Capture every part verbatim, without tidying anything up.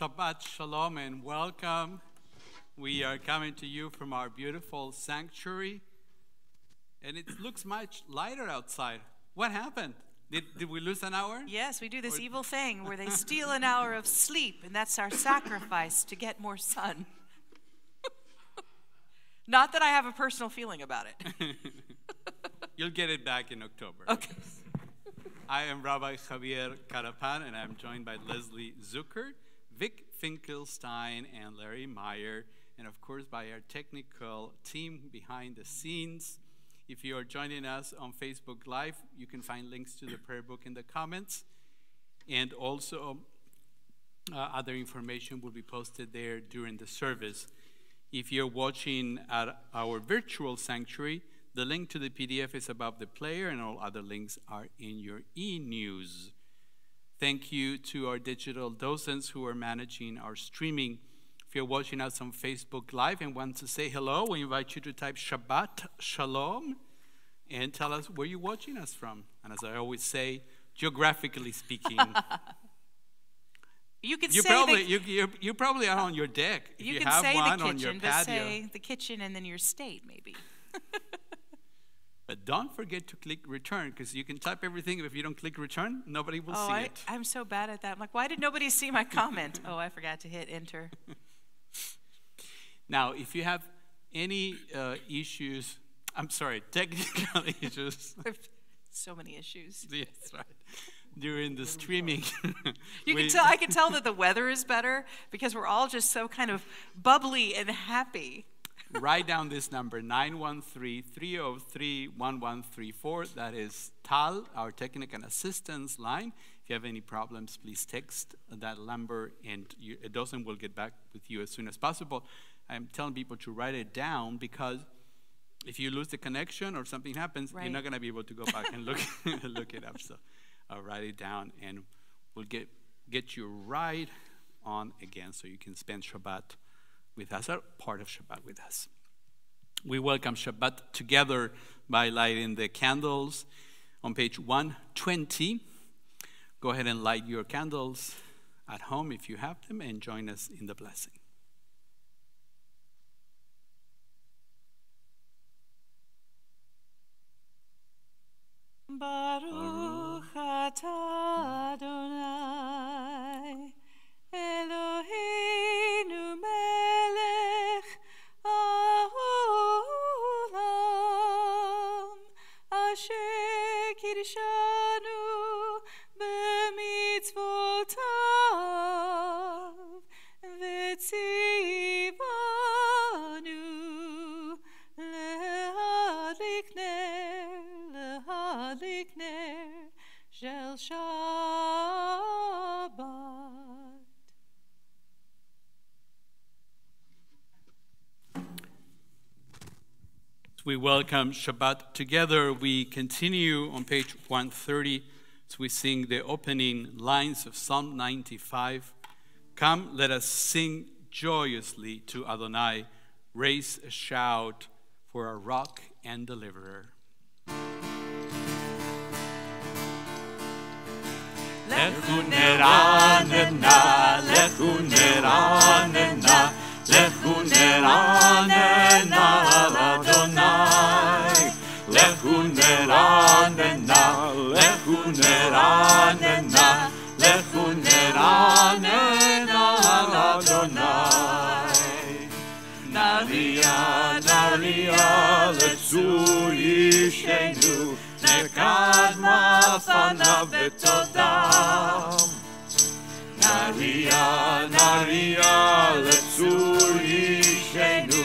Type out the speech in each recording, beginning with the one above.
Shabbat Shalom and welcome. We are coming to you from our beautiful sanctuary, and it looks much lighter outside. What happened? Did, did we lose an hour? Yes, we do this Or... evil thing where they steal an hour of sleep, and that's our sacrifice to get more sun. Not that I have a personal feeling about it. You'll get it back in October. Okay. I am Rabbi Javier Carapan, and I'm joined by Leslie Zucker, Vic Finkelstein, and Larry Meyer, and of course by our technical team behind the scenes. If you are joining us on Facebook Live, you can find links to the prayer book in the comments, and also uh, other information will be posted there during the service. If you're watching at our virtual sanctuary, the link to the P D F is above the player, and all other links are in your e-news. Thank you to our digital docents who are managing our streaming. If you're watching us on Facebook Live and want to say hello, we invite you to type Shabbat Shalom and tell us where you're watching us from. And as I always say, geographically speaking, you can you say probably the, you you you probably are on your deck. If you, you can have say one the on kitchen, your but patio. say the kitchen and then your state maybe. But don't forget to click return, because you can type everything. If you don't click return, nobody will oh, see I, it. I'm so bad at that. I'm like, why did nobody see my comment? Oh, I forgot to hit enter. Now, if you have any uh, issues, I'm sorry, technical issues. So many issues. Yes, right. During the streaming. You we, can tell. I can tell that the weather is better because we're all just so kind of bubbly and happy. Write down this number, nine one three, three zero three, one one three four. That is Tal, our technical assistance line. If you have any problems, please text that number, and you, a docent will get back with you as soon as possible. I'm telling people to write it down, because if you lose the connection or something happens, right, you're not going to be able to go back and look look it up. So uh, write it down, and we'll get, get you right on again so you can spend Shabbat with us, or part of Shabbat with us. We welcome Shabbat together by lighting the candles on page one twenty. Go ahead and light your candles at home if you have them, and join us in the blessing. Baruch atah Adonai Eloheinu melech haolam asher kiddushanu b'mitzvotav v'tzivanu lehadlik ner lehadlik ner shel Shabbat. We welcome Shabbat together. We continue on page one thirty as we sing the opening lines of Psalm ninety-five. Come, let us sing joyously to Adonai. Raise a shout for our rock and deliverer. Lechu neranena, lechu neranena, lechu neranena Adonai. Lechu neranena, lechu neranena, lechu neranena Adonai. Naria, naria, letzur yishenu, nekadma fanav betodam. Naria, naria, letzur yishenu,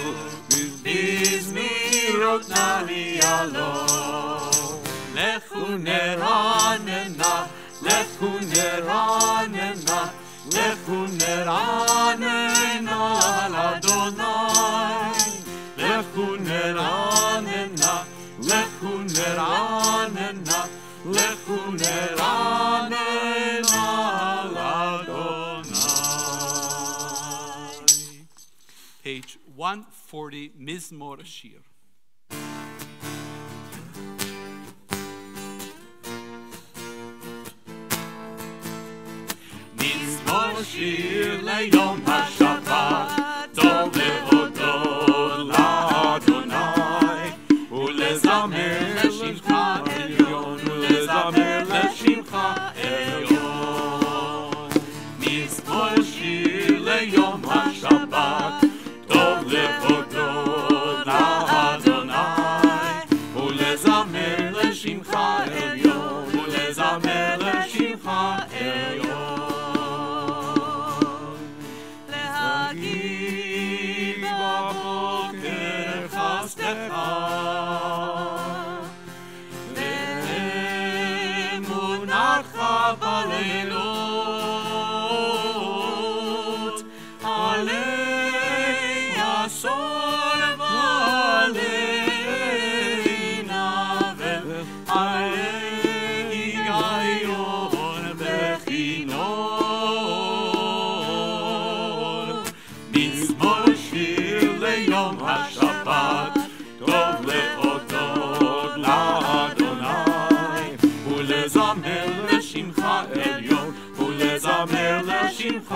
bizmirot naria lo. Lechu neranena, lechu neranena, lechu neranena Adonai. Lechu neranena, lechu neranena, lechu neranena Adonai. Page one forty, Mizmor Shir. Mizmor שיר ליום השבת, טוב להודות לאדוני, ולזמר לשמך עליון, ולזמר לשמך עליון. מזמור שיר ליום השבת, טוב להודות לאדוני, ולזמר לשמך עליון, ולזמר לשמך עליון. להגיד בבוקר חסדך, ואמונתך בלילות, עלי עשור ועלי נבל, עלי היגיון בכינור. מזמור שיר ליום השבת, טוב להודות לאדוני, ולזמר לשמך עליון, ולזמר לשמך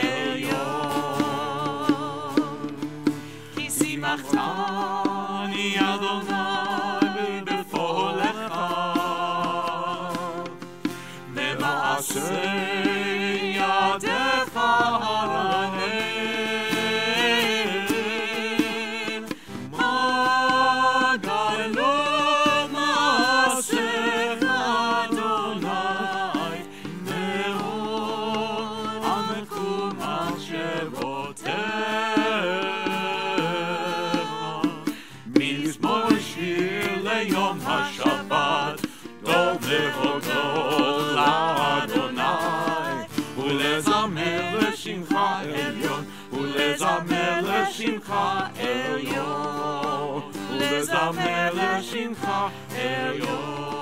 עליון. כי שימחתני אדוני בפועלך, במעשה ידיך הרעים. מה גדלו מעשיך אדוני, מאוד עמקו מחשבותיך. מזמור שיר ליום השבת, טוב להודות לאדוני, ולזמר לשמך עליון, ולזמר לשמך עליון, ולזמר לשמך עליון.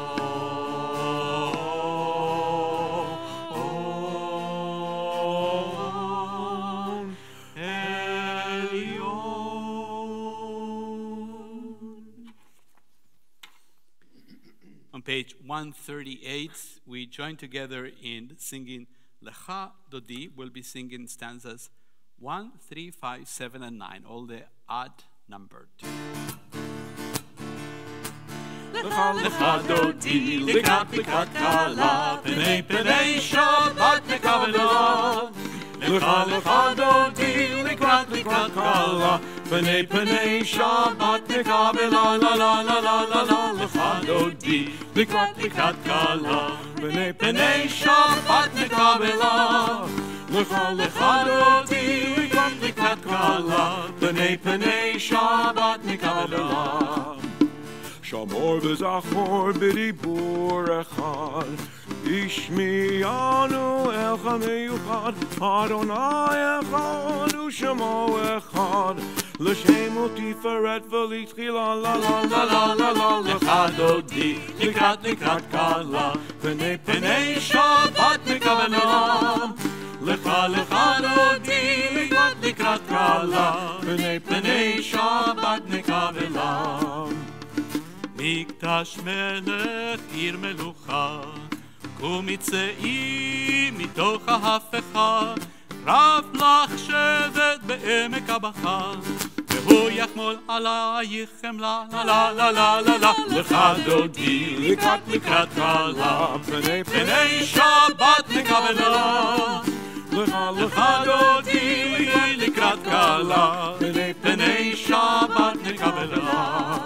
On page one thirty-eight, we join together in singing Lecha Dodi. We'll be singing stanzas one, three, five, seven, and nine, all the odd numbered. Lecha Dodi, לקראת לקראת קלה, פני פני שבת מקבלה. Lecha lecha dodi, לקראת לקראת קלה, פני פני שבת מקבלה. la la la la la la. Lecha dodi, לקראת לקראת קלה, פני פני שבת מקבלה. Lecha lecha dodi, לקראת לקראת קלה, פני פני שבת מקבלה. שמור וזכור בדיבור אחד, השמיענו אליך מיוחד, אדוני אחד ושמו אחד, לשם ותפארת ולתחילה. la la la la la la. Lecha דודי, לקראת לקראת קלה, פני פני שבת מקבלה. Lecha lecha דודי, לקראת לקראת קלה, פני פני שבת מקבלה. מקדש מלך עיר מלוכה, ומצאי מתוך ההפכה, רב לך שבט בעמק הבכה, והוא יחמול עלייך חמלה. la la la la la la. Lecha דודי, לקראת לקראת קלה, פני פני שבת מקבלה. Lecha lecha דודי, לקראת קלה, פני פני שבת מקבלה.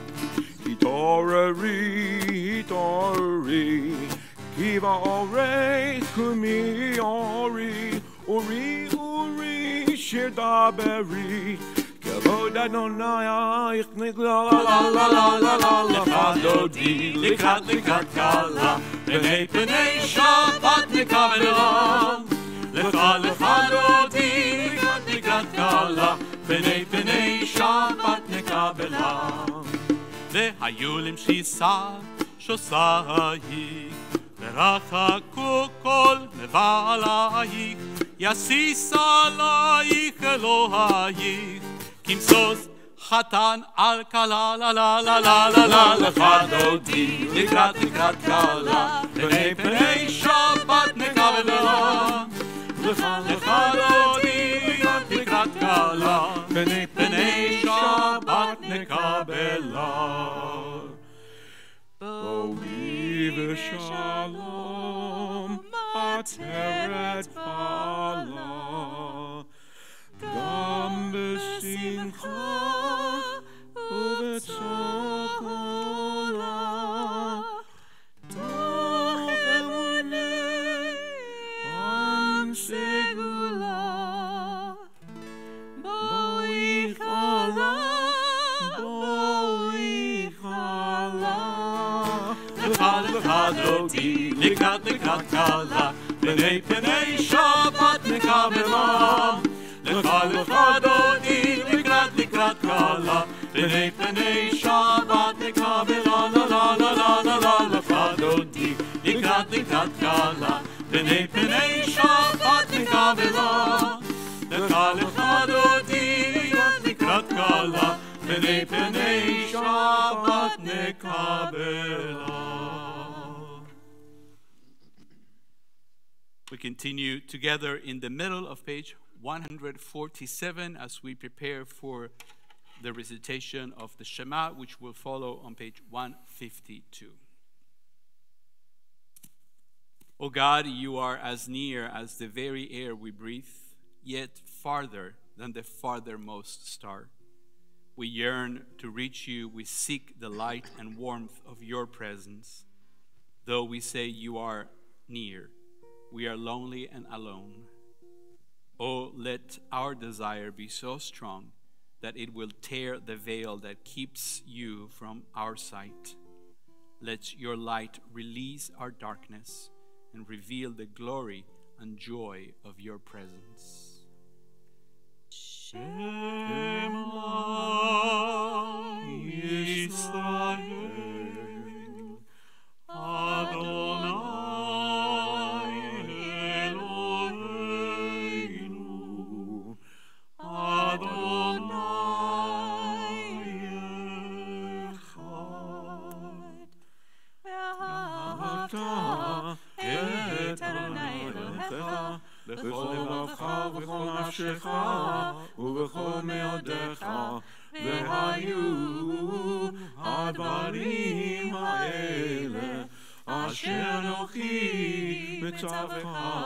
התעוררי, התעוררי, כי באורך קומי אורי, אורי, אורי, שיר דברי, כבוד אדונייך נגלה. la la la la la la. Lecha דודי, לקראת לקראת קלה, פני פני שבת מקבלה. Lecha lecha דודי, לקראת לקראת קלה, פני פני שבת מקבלה. והיו למשיסה שוסייך, ורחקו כל מבעלייך, יסיס עלייך אלוהייך, כמסוס חתן על כלה. la la la la la la. Lecha דודי, לקראת לקראת קלה, פני פני שבת מקבלה. lecha dodi likrat kala, b'nei b'nei Shabbat nekabela. Boi v'shalom ateret pala, gam b'simcha ובצוקולה, תוך אמוני עם סגולה, בואי חלה, בואי חלה. לך לך דודי, לקראת לקראת קלה, פני פני שבת נקבלה. לך לך דודי, לקראת לקראת קלה, פני פני שבת נקבלה, לה לה לה לה לה לה. לך דודי, לקראת לקראת קלה, פני פני שבת נקבלה. לך לך דודי, לקראת קלה, פני פני שבת נקבלה. We continue together in the middle of page one forty-seven as we prepare for the recitation of the Shema, which will follow on page one fifty-two. O God, you are as near as the very air we breathe, yet farther than the farthermost star. We yearn to reach you. We seek the light and warmth of your presence. Though we say you are near, we are lonely and alone. Oh, let our desire be so strong that it will tear the veil that keeps you from our sight. Let your light release our darkness and reveal the glory and joy of your presence. Shema Yisrael, Adonai Eloheinu, Adonai Echad. Ve'ahavta et Adonai Elohecha b'chol levacha v'chol nafshecha ובכל מאודיך, והיו הדברים האלה אשר אנוכי מצווך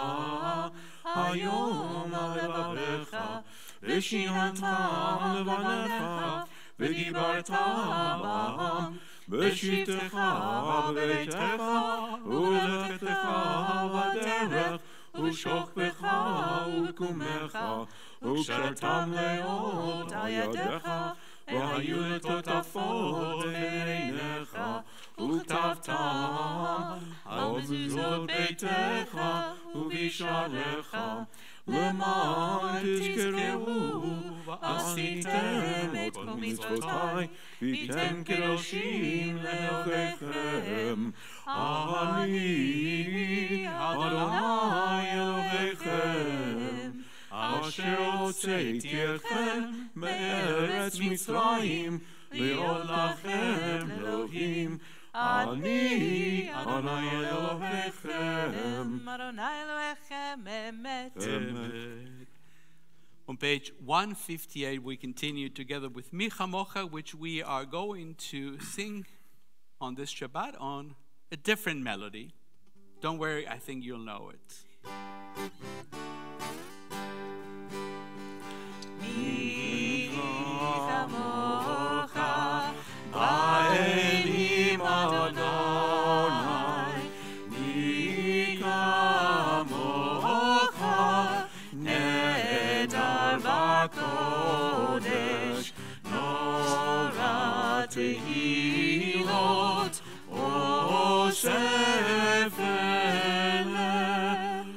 היום על לבביך, ושיננתם לבניך, ודיברת בם בשבתך בביתך ולכתך בדרך ושוכבך וקומך, וקשרתם לאות על ידיך, והיו לטוטפות בעיניך, וכתבתם על מזוזות ביתך ובשעריך, למען תזכרו ועשיתם את כל מצוותיי, והייתם קדושים לאלוהיכם. אני אדוני אלוהיכם, אשר הוצאתי אתכם מארץ מצרים, להיות לכם אלוהים. אני אדוני אלוהיכם, אדוני אלוהיכם אמת. On page one fifty-eight, we continue together with Mi Chamocha, which we are going to sing on this Shabbat on a different melody. Don't worry, I think you'll know it. Mi Chamocha, Ba'elim Adonai, Mi Chamocha, Nedar V'Kodesh, Nora Tehilot, Osef Elel,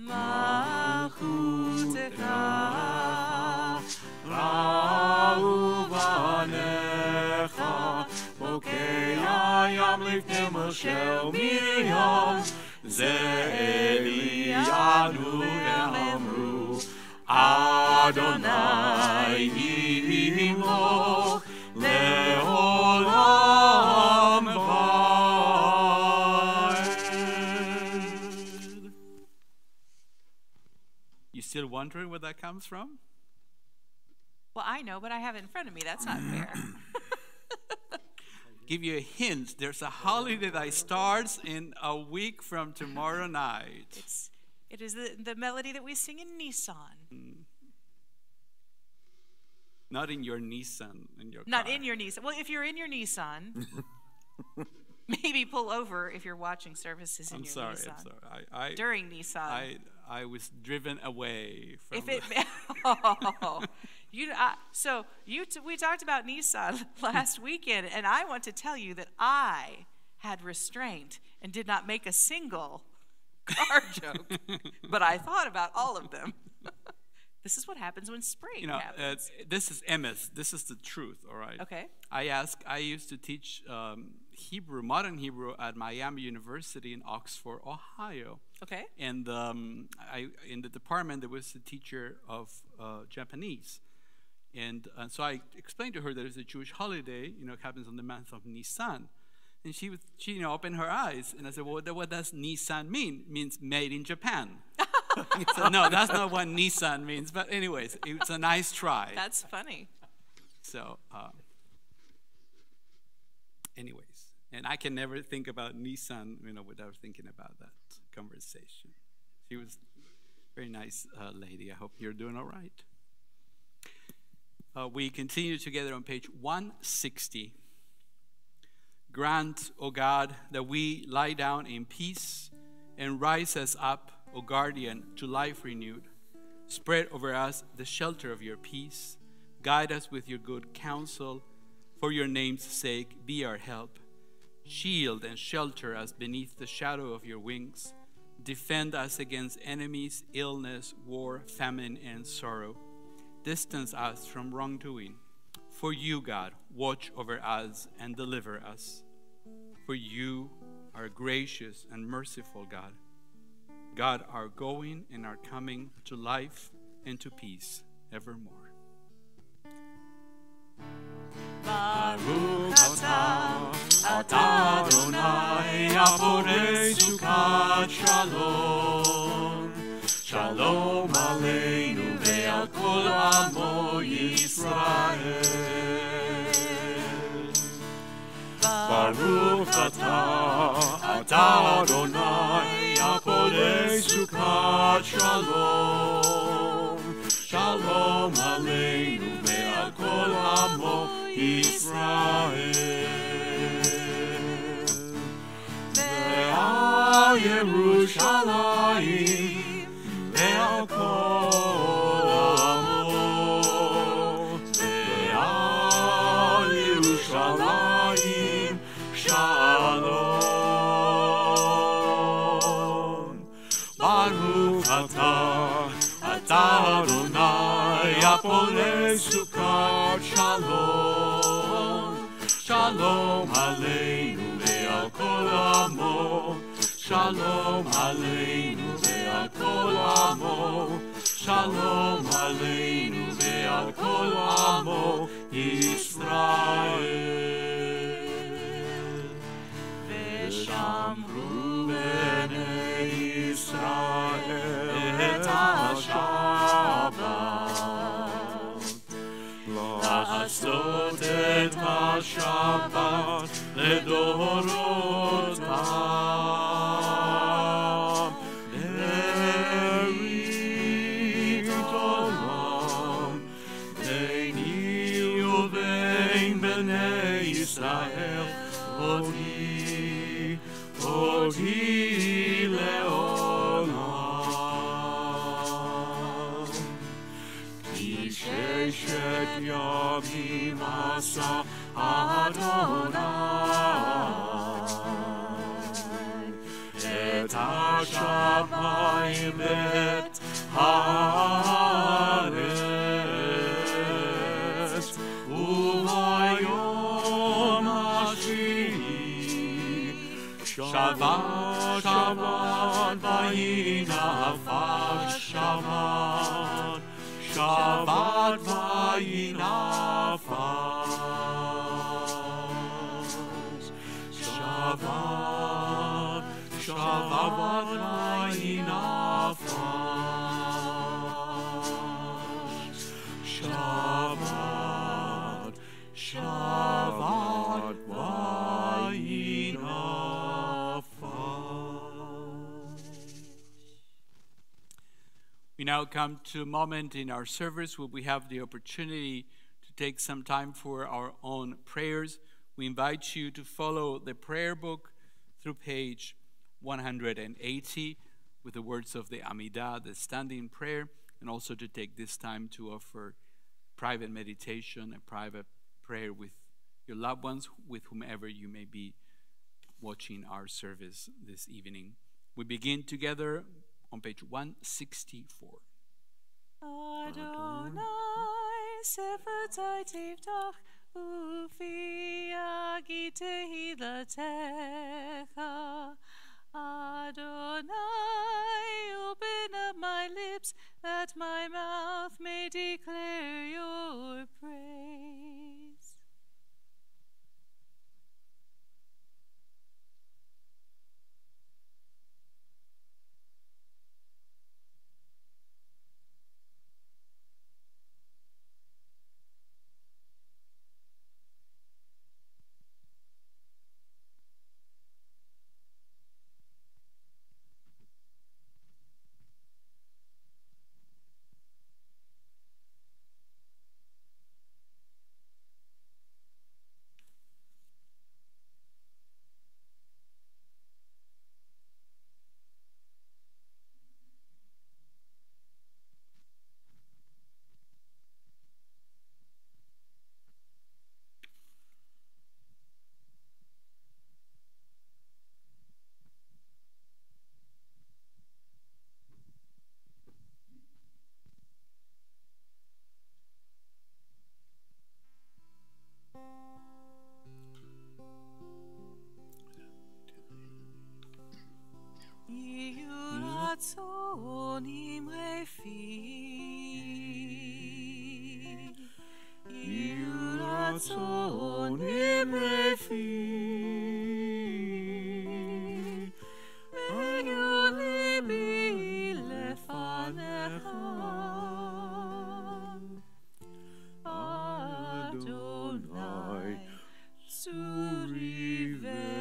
Malchutecha, Ra'u Banecha, Bokei Hayam Lifnei Moshe Miriam, Ze Eliyanu ve'amru, Adonai Yimloch le'olam va'ed. still wondering where that comes from? Well, I know, but I have it in front of me. That's not fair. Give you a hint. There's a holiday that starts in a week from tomorrow night. It's, it is the, the melody that we sing in Nissan. Mm. Not in your Nissan, in your Not car. in your Nissan. Well, if you're in your Nissan, maybe pull over if you're watching services in I'm your sorry, Nissan. I'm sorry. I, I, During Nissan. I, I was driven away from If it, the- oh, you, uh, so you t- we talked about Nissan last weekend, and I want to tell you that I had restraint and did not make a single car joke, but I thought about all of them. This is what happens when spring You know, uh, happens. this is M S. This is the truth, all right? Okay. I ask. I used to teach um, Hebrew, modern Hebrew, at Miami University in Oxford, Ohio. Okay. And um, I, in the department, there was a teacher of uh, Japanese. And uh, so I explained to her that it's a Jewish holiday, you know, it happens on the month of Nisan. And she, was, she you know, opened her eyes. And I said, well, what, what does Nisan mean? It means made in Japan. He said, no, that's not what Nissan means. But anyways, it's a nice try. That's funny. So, um, anyways, and I can never think about Nissan, you know, without thinking about that conversation. She was a very nice uh, lady. I hope you're doing all right. Uh, we continue together on page one sixty. Grant, O God, that we lie down in peace and rise us up, O guardian, to life renewed. Spread over us the shelter of your peace. Guide us with your good counsel. For your name's sake, be our help. Shield and shelter us beneath the shadow of your wings. Defend us against enemies, illness, war, famine, and sorrow. Distance us from wrongdoing. For you, God, watch over us and deliver us. For you are gracious and merciful, God. God, our going and our coming to life and to peace evermore. Baruch atah, atah Adonai, haporei sukat shalom. Shalom aleinu ve'al kol amo Yisrael. Baruch atah, atah Adonai, haporei sukat shalom. Shalom aleinu ve'al kol amo Yisrael. Ve'al Yerushalayim, ve'al kol amo, ve'al Yerushalayim, shalom. Baruch atah, atah Adonai, haporei sukat shalom. Shalom aleinu ve'al kol amo. Shalom aleinu ve'al kol amo. Shalom aleinu ve'al kol amo Yisrael. V'shamru b'nei Yisrael et ha-Shabbat. La'asot et ha-Shabbat לדורותם. ברית עולם ביני ובין בני ישראל, אותי, אותי לעולם. כי ששת ימים עשה אדוני את השמיים ואת הארץ, וביום השביעי שבת, שבת וינפש שבת, שבת וינפש שבת, שבת וינפש. now come to a moment in our service where we have the opportunity to take some time for our own prayers. We invite you to follow the prayer book through page one hundred eighty with the words of the Amidah, the standing prayer, and also to take this time to offer private meditation and private prayer with your loved ones, with whomever you may be watching our service this evening. We begin together on page one sixty-four. Adonai sefatai tiftach ufi agi tehilatecha. Adonai, open up my lips that my mouth may declare your praise. Ratzonim refi, Iu ratzonim refi, Iu libi lefanecha, Adonai tzuri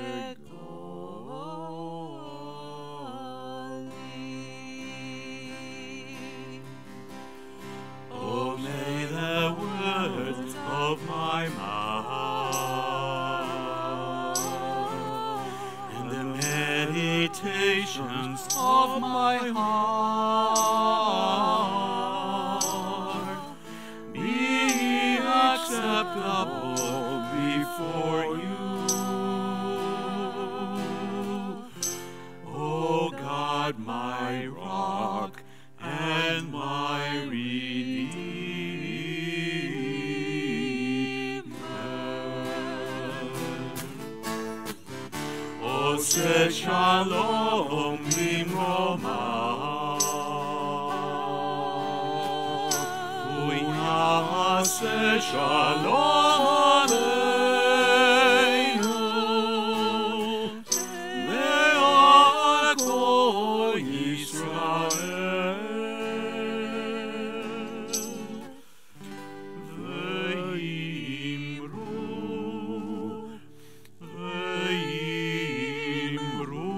of my mouth and the meditations of my heart be acceptable before you, O God, my rock and my redeemer. Oseh shalom limroma, u'yaseh shalom aleinu, ve'al kol Yisrael, ve'imru, ve'imru.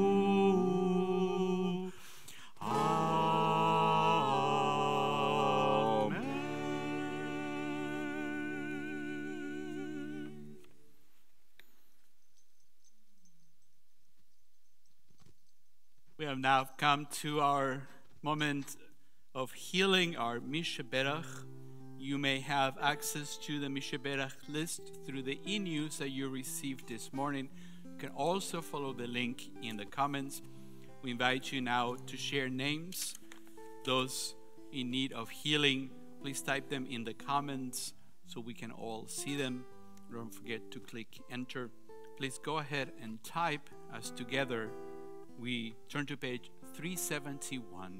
We have now come to our moment of healing, our Mishaberach. You may have access to the Mishaberach list through the e-news that you received this morning. You can also follow the link in the comments. We invite you now to share names. Those in need of healing, please type them in the comments so we can all see them. Don't forget to click enter. Please go ahead and type as together we turn to page three seventy-one.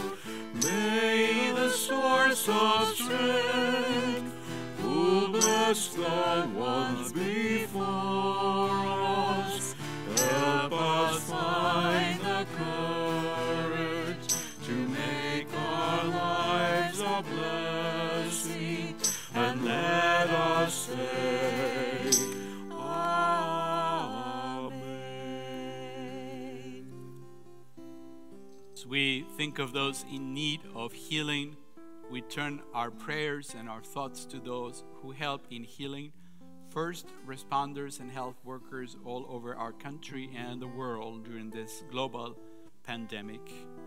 Of strength, who bless past the ones before us. Help us find the courage to make our lives a blessing, and let us say, Amen. As we think of those in need of healing, we turn our prayers and our thoughts to those who help in healing, first responders and health workers all over our country and the world during this global pandemic.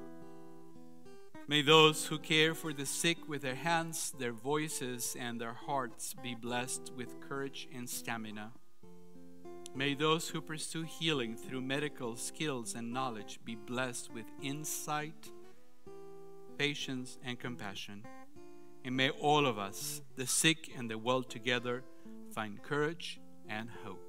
May those who care for the sick with their hands, their voices, and their hearts be blessed with courage and stamina. May those who pursue healing through medical skills and knowledge be blessed with insight, patience, and compassion. And may all of us, the sick and the well together, find courage and hope.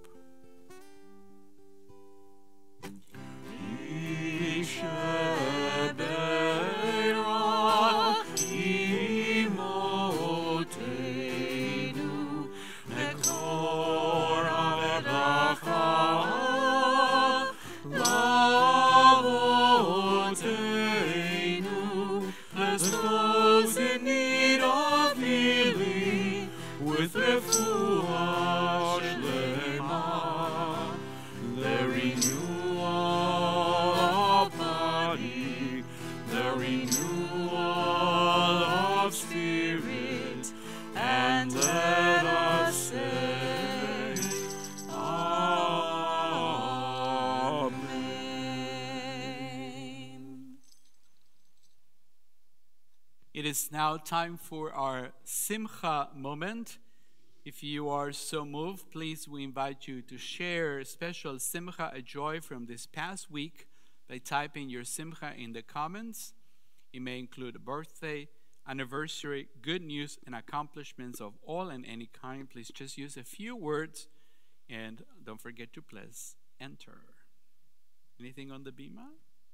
It is now time for our Simcha moment. If you are so moved, please, we invite you to share a special Simcha, a joy from this past week, by typing your Simcha in the comments. It may include a birthday, anniversary, good news, and accomplishments of all and any kind. Please just use a few words, and don't forget to press enter. Anything on the bima?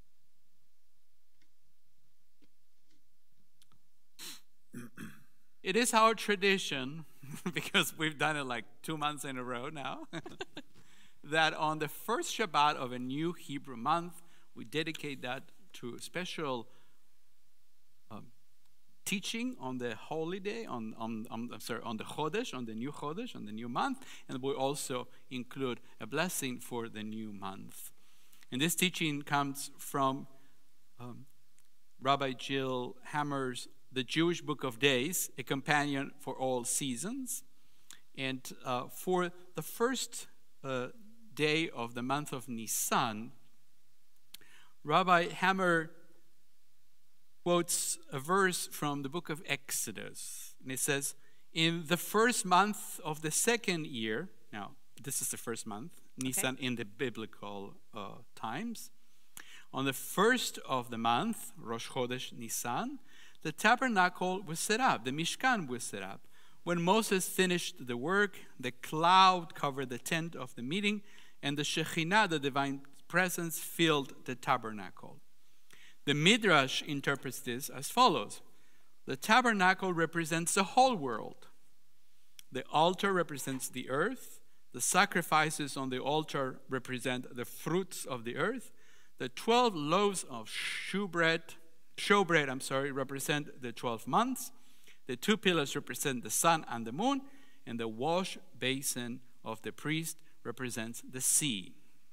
It is our tradition, because we've done it like two months in a row now, that on the first Shabbat of a new Hebrew month, we dedicate that to a special um, teaching on the holy day, on, on, on, I'm sorry, on the Chodesh, on the new Chodesh, on the new month, and we also include a blessing for the new month. And this teaching comes from um, Rabbi Jill Hammer's The Jewish Book of Days, a companion for all seasons. And uh, for the first uh, day of the month of Nisan, Rabbi Hammer quotes a verse from the book of Exodus. And it says, in the first month of the second year, now this is the first month, Nisan okay. in the biblical uh, times, on the first of the month, Rosh Chodesh Nisan, the tabernacle was set up, the Mishkan was set up. When Moses finished the work, the cloud covered the tent of the meeting, and the Shekhinah, the divine presence, filled the tabernacle. The Midrash interprets this as follows. The tabernacle represents the whole world. The altar represents the earth. The sacrifices on the altar represent the fruits of the earth. The twelve loaves of showbread Showbread, I'm sorry, represent the twelve months. The two pillars represent the sun and the moon, and the wash basin of the priest represents the sea.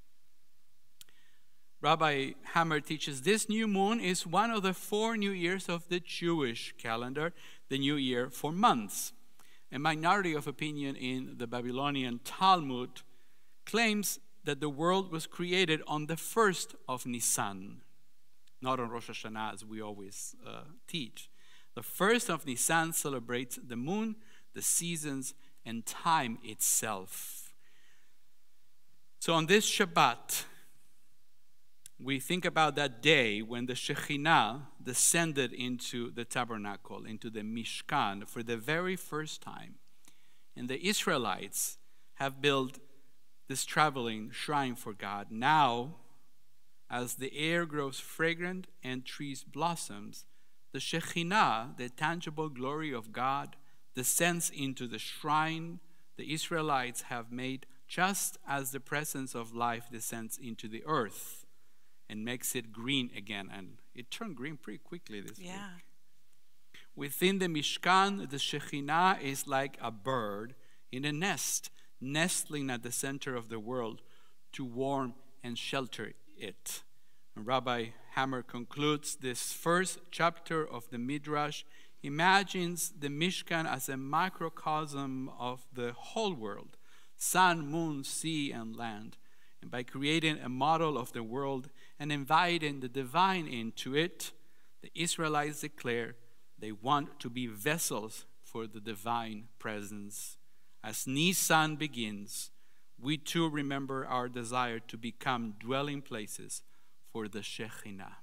Rabbi Hammer teaches this new moon is one of the four new years of the Jewish calendar, the new year for months. A minority of opinion in the Babylonian Talmud claims that the world was created on the first of Nisan, not on Rosh Hashanah as we always uh, teach. The first of Nisan celebrates the moon, the seasons, and time itself. So on this Shabbat, we think about that day when the Shekhinah descended into the tabernacle, into the Mishkan for the very first time. And the Israelites have built this traveling shrine for God. Now, as the air grows fragrant and trees blossoms, the Shekhinah, the tangible glory of God, descends into the shrine the Israelites have made just as the presence of life descends into the earth and makes it green again. And it turned green pretty quickly this Yeah. week. Within the Mishkan, the Shekhinah is like a bird in a nest, nestling at the center of the world to warm and shelter it. And Rabbi Hammer concludes this first chapter of the Midrash, imagines the Mishkan as a microcosm of the whole world, sun, moon, sea, and land. And by creating a model of the world and inviting the divine into it, the Israelites declare they want to be vessels for the divine presence. As Nisan begins, we too remember our desire to become dwelling places for the Shekhinah.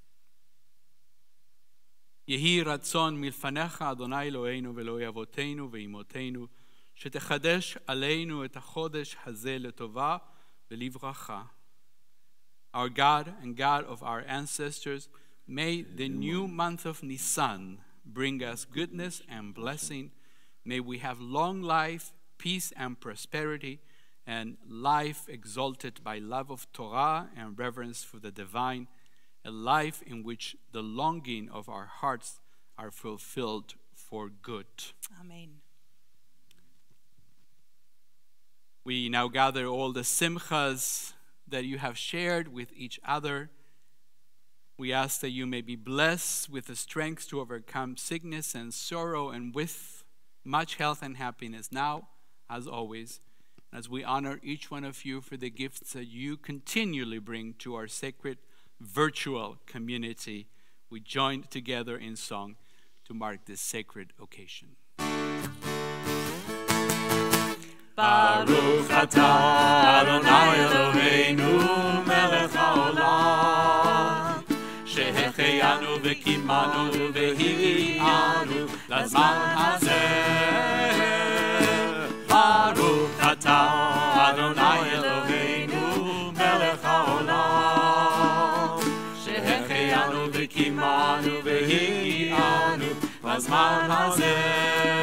Yehi ratzon milfanecha Adonai Eloheinu ve'Eloi avotenu ve'imotenu shetechadesh aleinu et hachodesh hazeh letova ve'livracha. Our God and God of our ancestors, may the new month of Nisan bring us goodness and blessing. May we have long life, peace and prosperity, and life exalted by love of Torah and reverence for the divine, a life in which the longing of our hearts are fulfilled for good. Amen. We now gather all the simchas that you have shared with each other. We ask that you may be blessed with the strength to overcome sickness and sorrow, and with much health and happiness now, as always, as we honor each one of you for the gifts that you continually bring to our sacred virtual community. We join together in song to mark this sacred occasion. Baruch atah Adonai Eloheinu melech haolam שהחיינו וקימנו והגיענו לזמן הזה. ברוך אתה אדוני אלוהינו מלך העולם שהחיינו וקימנו והגיענו לזמן הזה.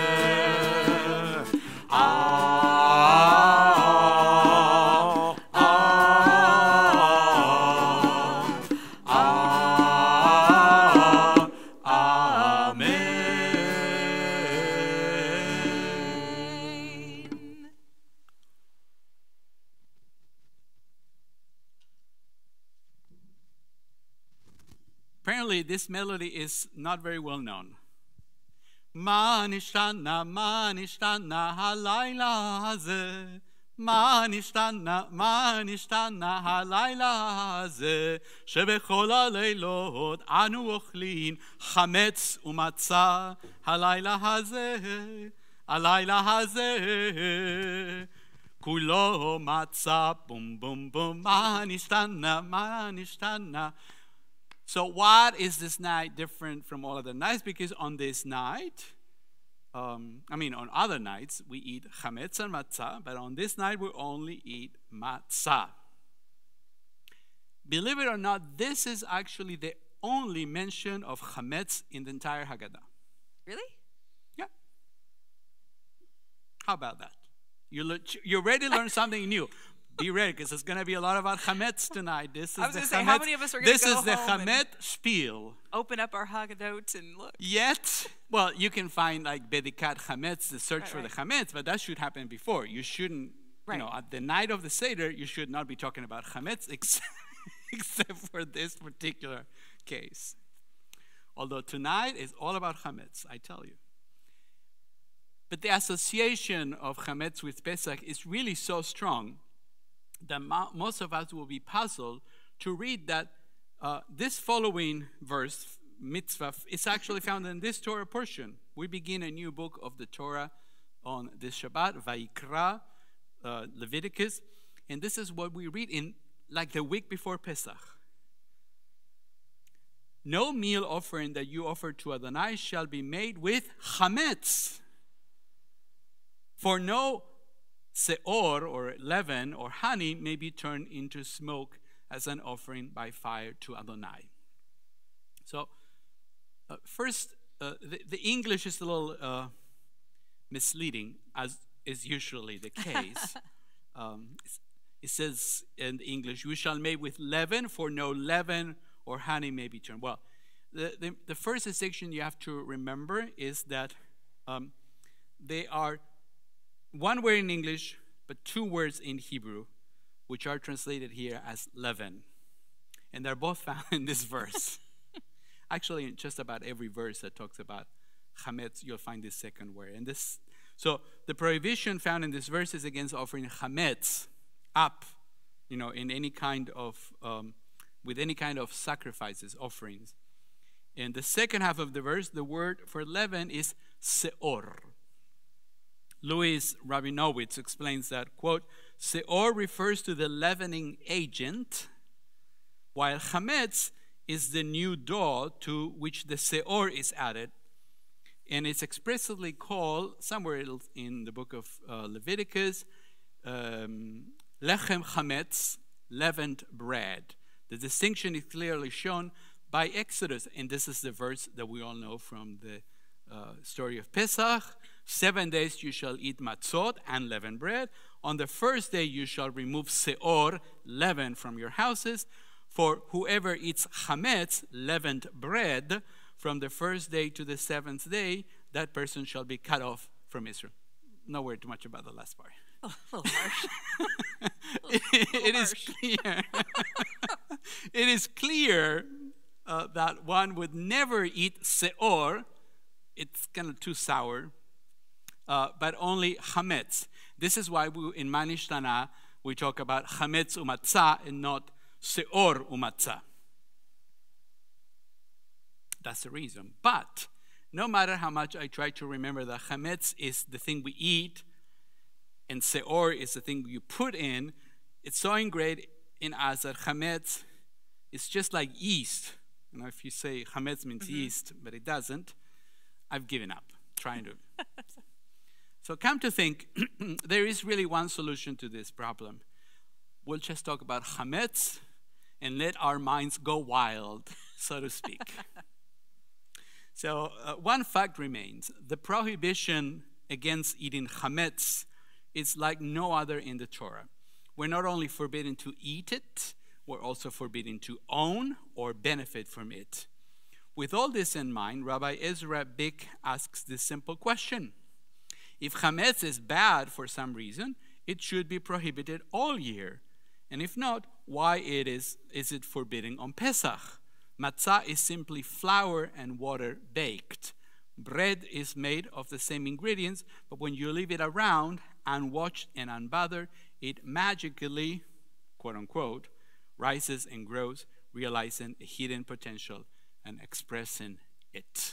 Apparently, this melody is not very well known. Ma nishtana, ma nishtana halayla hazeh. Ma nishtana, ma nishtana halayla hazeh. Shebechol haleilot anu ochlin chametz umatzah. Halayla hazeh, halayla hazeh. Kulo matzah, boom, boom, boom. Ma nishtana, ma nishtana. So what is this night different from all other nights? Because on this night, um, I mean on other nights, we eat chametz and matzah, but on this night we only eat matzah. Believe it or not, this is actually the only mention of chametz in the entire Haggadah. Really? Yeah. How about that? You look, you're ready to learn something new. Be ready, because there's going to be a lot about chametz tonight. This is I was the going to say, chametz, how many of us are going this to go is the home chametz spiel. open up our Haggadot and look? Yet, well, you can find like Bedikat Chametz, the search Right, for right. the Chametz, but that should happen before. You shouldn't, Right. you know, at the night of the Seder, you should not be talking about Chametz except, except for this particular case. Although tonight is all about Chametz, I tell you. But the association of Chametz with Pesach is really so strong that mo- most of us will be puzzled to read that uh, this following verse, mitzvah, is actually found in this Torah portion. We begin a new book of the Torah on this Shabbat, Vayikra, uh, Leviticus, and this is what we read in like the week before Pesach. No meal offering that you offer to Adonai shall be made with chametz, for no seor, or leaven, or honey may be turned into smoke as an offering by fire to Adonai. So, uh, first, uh, the, the English is a little uh, misleading, as is usually the case. um, it says in English, "You shall make with leaven, for no leaven or honey may be turned." Well, the, the, the first distinction you have to remember is that um, they are one word in English, but two words in Hebrew, which are translated here as leaven. And they're both found in this verse. Actually, in just about every verse that talks about chametz, you'll find this second word. And this, so the prohibition found in this verse is against offering chametz up, you know, in any kind of, um, with any kind of sacrifices, offerings. In the second half of the verse, the word for leaven is seor. Louis Rabinowitz explains that, quote, "Seor refers to the leavening agent, while chametz is the new dough to which the seor is added." And it's expressly called, somewhere in the book of uh, Leviticus, um, lechem chametz, leavened bread. The distinction is clearly shown by Exodus, and this is the verse that we all know from the uh, story of Pesach. Seven days you shall eat matzot and leavened bread. On the first day you shall remove seor, leaven, from your houses. For whoever eats chametz, leavened bread, from the first day to the seventh day, that person shall be cut off from Israel. No word too much about the last part. A little harsh. it, it is clear. It is clear uh, that one would never eat seor. It's kind of too sour. Uh, but only chametz. This is why we, in Manishtana we talk about chametz umatzah and not seor umatzah. That's the reason. But no matter how much I try to remember that chametz is the thing we eat and seor is the thing you put in, it's so ingrained in us that chametz is just like yeast. You know, if you say chametz means mm-hmm. yeast, but it doesn't, I've given up trying to. So come to think, there is really one solution to this problem. We'll just talk about chametz and let our minds go wild, so to speak. So uh, one fact remains. The prohibition against eating chametz is like no other in the Torah. We're not only forbidden to eat it, we're also forbidden to own or benefit from it. With all this in mind, Rabbi Ezra Bick asks this simple question. If chametz is bad for some reason, it should be prohibited all year. And if not, why it is, is it forbidden on Pesach? Matzah is simply flour and water baked. Bread is made of the same ingredients, but when you leave it around, unwatched and unbothered, it magically, quote unquote, rises and grows, realizing a hidden potential and expressing it.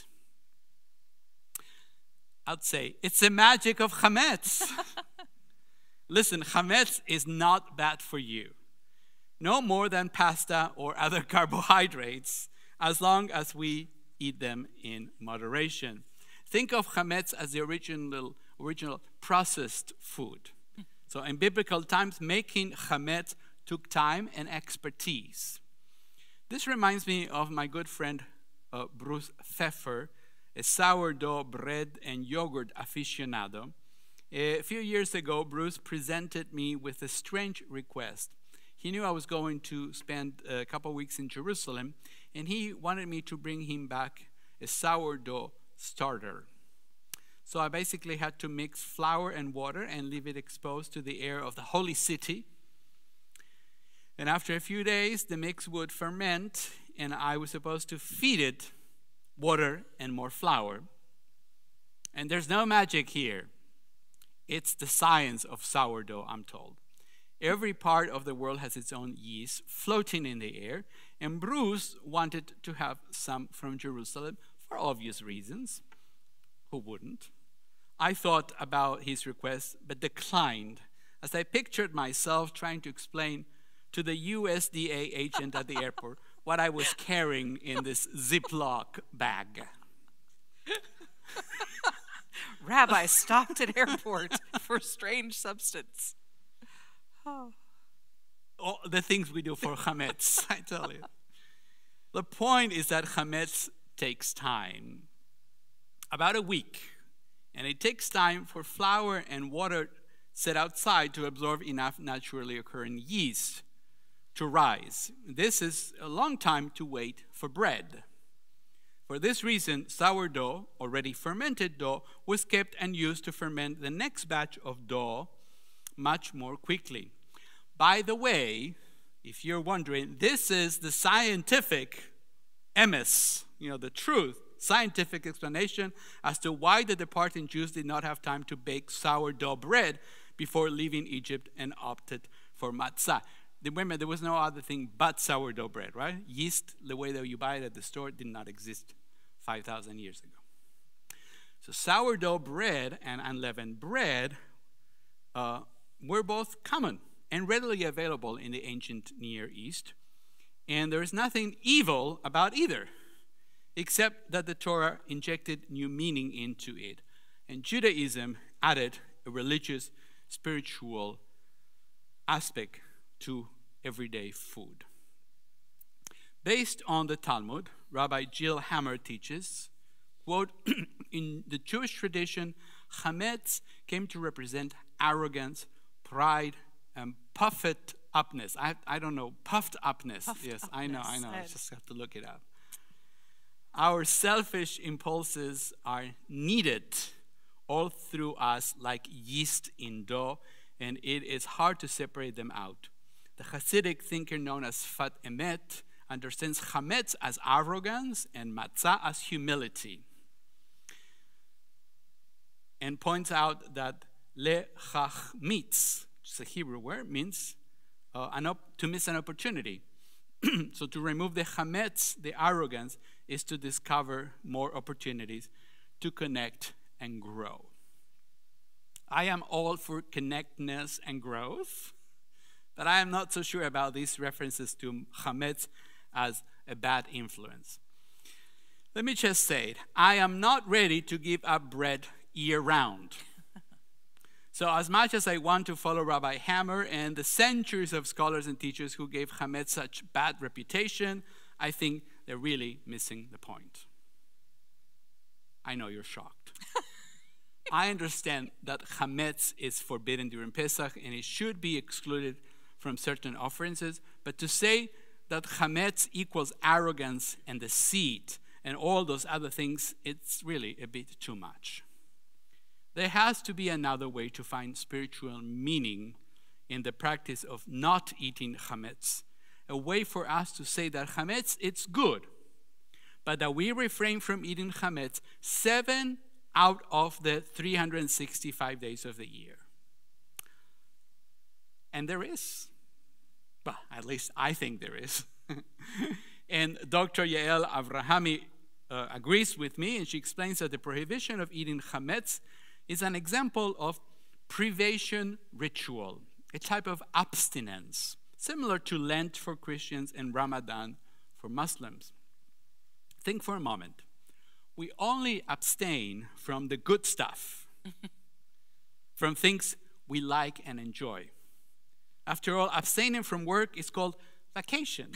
I'd say, it's the magic of chametz. Listen, chametz is not bad for you. No more than pasta or other carbohydrates, as long as we eat them in moderation. Think of chametz as the original, original processed food. So in biblical times, making chametz took time and expertise. This reminds me of my good friend uh, Bruce Pfeffer, a sourdough bread and yogurt aficionado. A few years ago, Bruce presented me with a strange request. He knew I was going to spend a couple weeks in Jerusalem, and he wanted me to bring him back a sourdough starter. So I basically had to mix flour and water and leave it exposed to the air of the holy city. And after a few days, the mix would ferment, and I was supposed to feed it water and more flour. And there's no magic here. It's the science of sourdough, I'm told. Every part of the world has its own yeast floating in the air, and Bruce wanted to have some from Jerusalem for obvious reasons. Who wouldn't? I thought about his request, but declined, as I pictured myself trying to explain to the U S D A agent at the airport what I was carrying in this Ziploc bag. Rabbi stopped at airport for strange substance. Oh. All the things we do for chametz, I tell you. The point is that chametz takes time. About a week. And it takes time for flour and water set outside to absorb enough naturally occurring yeast to rise. This is a long time to wait for bread. For this reason, sourdough, already fermented dough, was kept and used to ferment the next batch of dough much more quickly. By the way, if you're wondering, this is the scientific emes, you know, the truth, scientific explanation as to why the departing Jews did not have time to bake sourdough bread before leaving Egypt and opted for matzah. Remember, there was no other thing but sourdough bread, right? Yeast, the way that you buy it at the store, did not exist five thousand years ago. So sourdough bread and unleavened bread uh, were both common and readily available in the ancient Near East. And there is nothing evil about either, except that the Torah injected new meaning into it. And Judaism added a religious, spiritual aspect to everyday food. Based on the Talmud, Rabbi Jill Hammer teaches, quote, in the Jewish tradition, chametz came to represent arrogance, pride, and puffed upness. I, I don't know, puffed upness. Puffed yes, upness. I know, I know. I just have to look it up. Our selfish impulses are needed all through us like yeast in dough, and it is hard to separate them out. The Hasidic thinker known as Fat Emet understands chametz as arrogance and matzah as humility, and points out that lechachmitz, which is a Hebrew word, means uh, an op- to miss an opportunity. So to remove the chametz, the arrogance, is to discover more opportunities to connect and grow. I am all for connectedness and growth, but I am not so sure about these references to chametz as a bad influence. Let me just say it. I am not ready to give up bread year-round. So as much as I want to follow Rabbi Hammer and the centuries of scholars and teachers who gave chametz such bad reputation, I think they're really missing the point. I know you're shocked. I understand that chametz is forbidden during Pesach and it should be excluded from certain offerances, but to say that chametz equals arrogance and deceit and all those other things, it's really a bit too much. There has to be another way to find spiritual meaning in the practice of not eating chametz, a way for us to say that chametz, it's good, but that we refrain from eating chametz seven out of the three hundred sixty-five days of the year. And there is. Well, at least I think there is. And Doctor Yael Avrahami uh, agrees with me, and she explains that the prohibition of eating chametz is an example of privation ritual, a type of abstinence, similar to Lent for Christians and Ramadan for Muslims. Think for a moment. We only abstain from the good stuff, from things we like and enjoy. After all, abstaining from work is called vacation.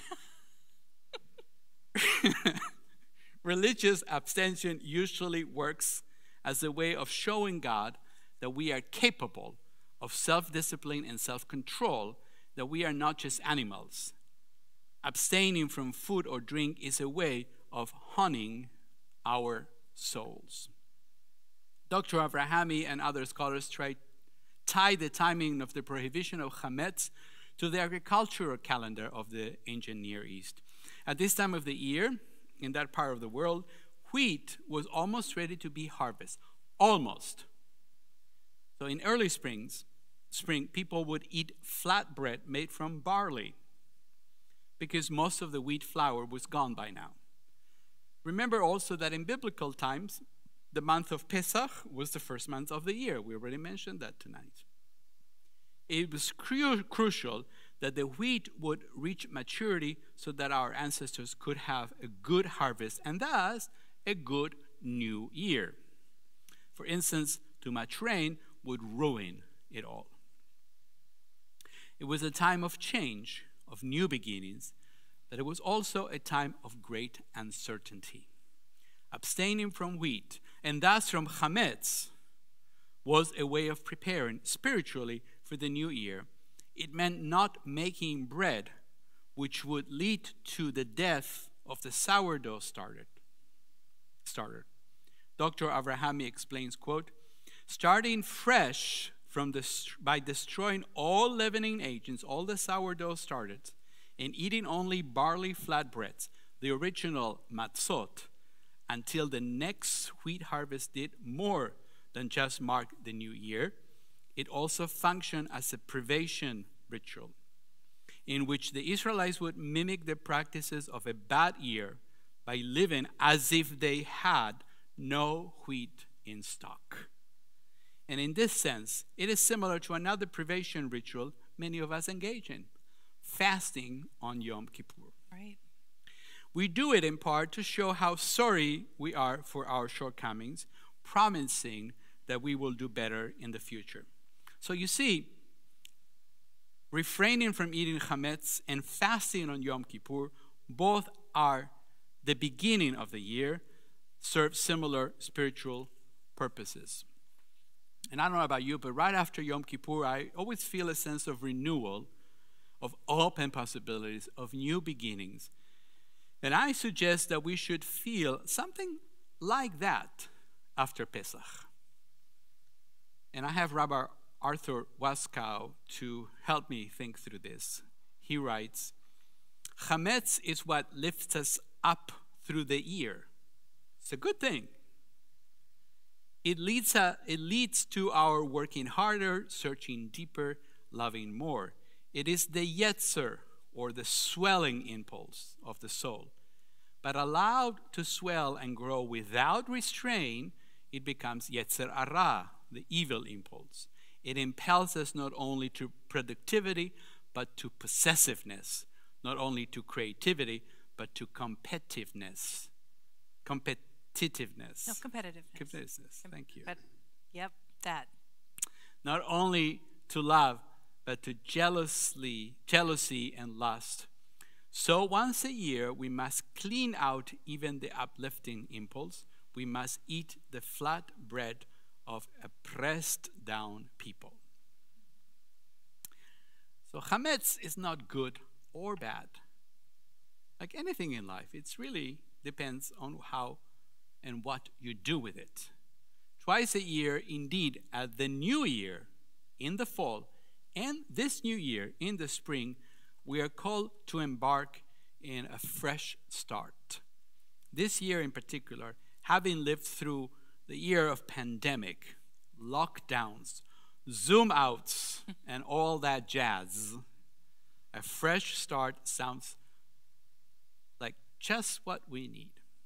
Religious abstention usually works as a way of showing God that we are capable of self-discipline and self-control, that we are not just animals. Abstaining from food or drink is a way of honing our souls. Doctor Avrahami and other scholars try tie the timing of the prohibition of chametz to the agricultural calendar of the ancient Near East. At this time of the year, in that part of the world, wheat was almost ready to be harvested. Almost. So in early springs, spring, people would eat flatbread made from barley because most of the wheat flour was gone by now. Remember also that in biblical times, the month of Pesach was the first month of the year. We already mentioned that tonight. It was cru- crucial that the wheat would reach maturity so that our ancestors could have a good harvest and thus a good new year. For instance, too much rain would ruin it all. It was a time of change, of new beginnings, but it was also a time of great uncertainty. Abstaining from wheat and thus from chametz was a way of preparing spiritually for the new year. It meant not making bread, which would lead to the death of the sourdough starter. starter. Doctor Avrahami explains, quote, starting fresh from the, by destroying all leavening agents, all the sourdough starters, and eating only barley flatbreads, the original matzot, until the next wheat harvest did more than just mark the new year. It also functioned as a privation ritual in which the Israelites would mimic the practices of a bad year by living as if they had no wheat in stock. And in this sense, it is similar to another privation ritual many of us engage in, fasting on Yom Kippur. Right. We do it in part to show how sorry we are for our shortcomings, promising that we will do better in the future. So you see, refraining from eating chametz and fasting on Yom Kippur, both are the beginning of the year, serve similar spiritual purposes. And I don't know about you, but right after Yom Kippur, I always feel a sense of renewal, of open possibilities, of new beginnings. And I suggest that we should feel something like that after Pesach. And I have Rabbi Arthur Waskow to help me think through this. He writes, chametz is what lifts us up through the year. It's a good thing. It leads, uh, it leads to our working harder, searching deeper, loving more. It is the yetzer, or the swelling impulse of the soul. But allowed to swell and grow without restraint, it becomes yetzer hara, the evil impulse. It impels us not only to productivity, but to possessiveness, not only to creativity, but to competitiveness. Competitiveness. No, competitiveness. Competitiveness, thank you. But, yep, that. Not only to love, but to jealously, jealousy and lust. So once a year, we must clean out even the uplifting impulse. We must eat the flat bread of a pressed down people. So chametz is not good or bad. Like anything in life, it really depends on how and what you do with it. Twice a year, indeed, at the new year, in the fall, and this new year, in the spring, we are called to embark in a fresh start. This year in particular, having lived through the year of pandemic, lockdowns, Zoom outs, and all that jazz, a fresh start sounds like just what we need.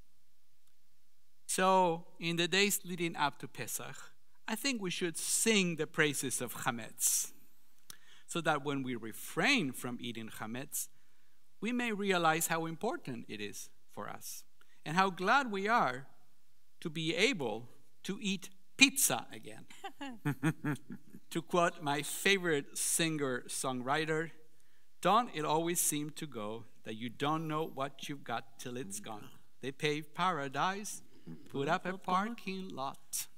So, in the days leading up to Pesach, I think we should sing the praises of chametz, so that when we refrain from eating chametz, we may realize how important it is for us, and how glad we are to be able to eat pizza again. To quote my favorite singer-songwriter, don't it always seem to go that you don't know what you've got till it's gone? They paved paradise, put up a parking lot.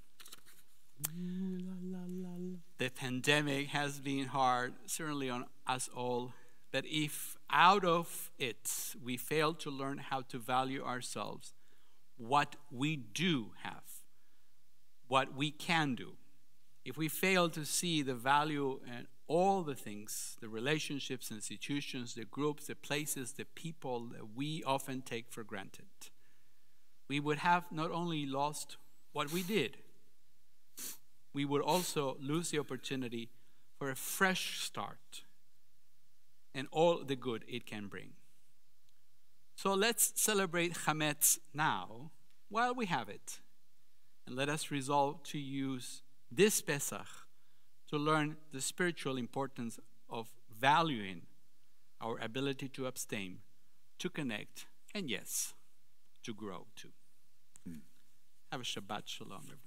The pandemic has been hard, certainly on us all, but if out of it we fail to learn how to value ourselves, what we do have, what we can do, if we fail to see the value in all the things, the relationships, institutions, the groups, the places, the people that we often take for granted, we would have not only lost what we did, we would also lose the opportunity for a fresh start and all the good it can bring. So let's celebrate chametz now while we have it. And let us resolve to use this Pesach to learn the spiritual importance of valuing our ability to abstain, to connect, and yes, to grow too. Mm. Have a Shabbat Shalom, everybody.